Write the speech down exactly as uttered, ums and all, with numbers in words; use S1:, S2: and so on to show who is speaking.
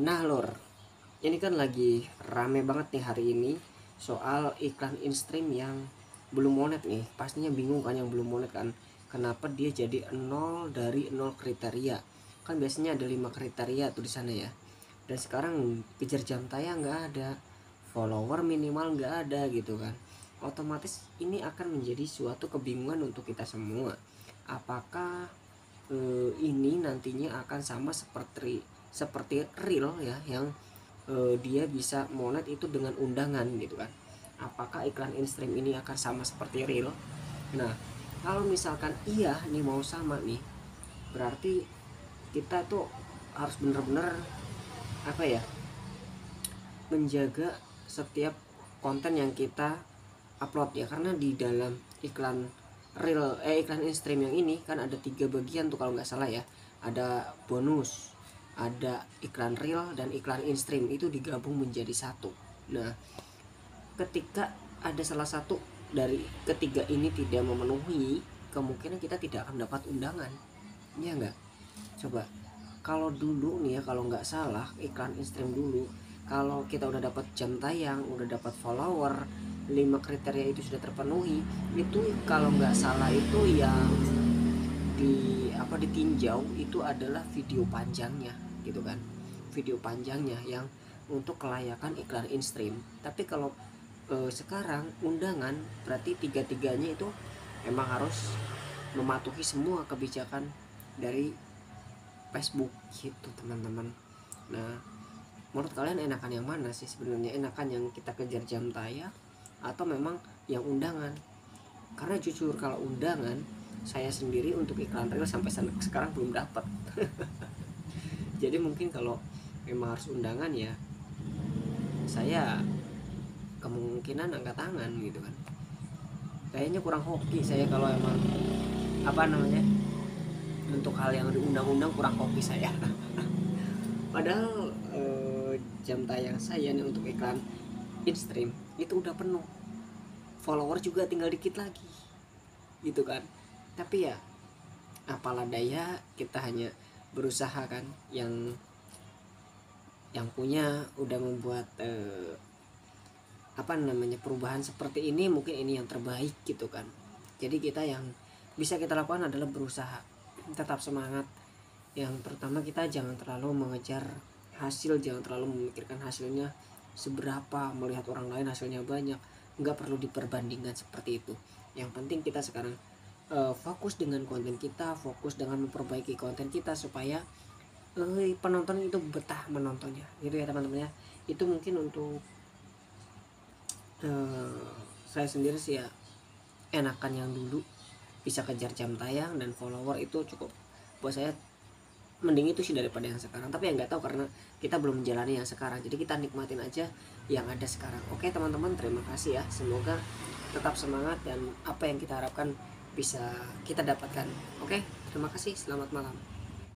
S1: Nah lor, ini kan lagi rame banget nih hari ini soal iklan instream yang belum monet nih. Pastinya bingung kan yang belum monet kan, kenapa dia jadi nol dari nol kriteria. Kan biasanya ada lima kriteria tuh di sana ya. Dan sekarang kejar jam tayang nggak ada, follower minimal nggak ada gitu kan. Otomatis ini akan menjadi suatu kebingungan untuk kita semua. Apakah eh, ini nantinya akan sama seperti seperti real ya, yang eh, dia bisa monet itu dengan undangan gitu kan. Apakah iklan instream ini akan sama seperti real? Nah, kalau misalkan iya nih mau sama nih, berarti kita tuh harus bener-bener apa ya, menjaga setiap konten yang kita upload ya. Karena di dalam iklan real eh iklan instream yang ini kan ada tiga bagian tuh kalau nggak salah ya. Ada bonus, ada iklan real, dan iklan instream itu digabung menjadi satu. Nah, ketika ada salah satu dari ketiga ini tidak memenuhi, kemungkinan kita tidak akan dapat undangan. Iya nggak? Coba kalau dulu nih ya, kalau nggak salah iklan instream dulu, kalau kita udah dapat jam tayang, udah dapat follower, lima kriteria itu sudah terpenuhi, itu kalau nggak salah itu yang di apa ditinjau itu adalah video panjangnya gitu kan. Video panjangnya yang untuk kelayakan iklan instream. Tapi kalau eh, sekarang undangan, berarti tiga-tiganya itu emang harus mematuhi semua kebijakan dari Facebook gitu teman-teman. Nah, menurut kalian enakan yang mana sih sebenarnya? Enakan yang kita kejar jam tayang atau memang yang undangan? Karena jujur kalau undangan, saya sendiri untuk iklan real sampai sekarang belum dapat. Jadi mungkin kalau memang harus undangan ya, saya kemungkinan angkat tangan gitu kan. Kayaknya kurang hoki saya kalau emang apa namanya, untuk hal yang diundang-undang kurang hoki saya. Padahal eh, jam tayang saya nih untuk iklan instream itu udah penuh, follower juga tinggal dikit lagi gitu kan. Tapi ya apalah daya, kita hanya berusaha kan. Yang yang punya udah membuat eh, apa namanya perubahan seperti ini, mungkin ini yang terbaik gitu kan. Jadi kita yang bisa kita lakukan adalah berusaha, tetap semangat. Yang pertama, kita jangan terlalu mengejar hasil, jangan terlalu memikirkan hasilnya seberapa, melihat orang lain hasilnya banyak, nggak perlu diperbandingkan seperti itu. Yang penting kita sekarang uh, fokus dengan konten kita, fokus dengan memperbaiki konten kita supaya uh, penonton itu betah menontonnya gitu ya teman-teman ya. Itu mungkin untuk uh, saya sendiri sih ya, enakan yang dulu bisa kejar jam tayang dan follower itu cukup buat saya. Mending itu sih daripada yang sekarang. Tapi ya nggak tahu, karena kita belum menjalani yang sekarang, jadi kita nikmatin aja yang ada sekarang. Oke teman-teman, terima kasih ya, semoga tetap semangat dan apa yang kita harapkan bisa kita dapatkan. Oke, terima kasih, selamat malam.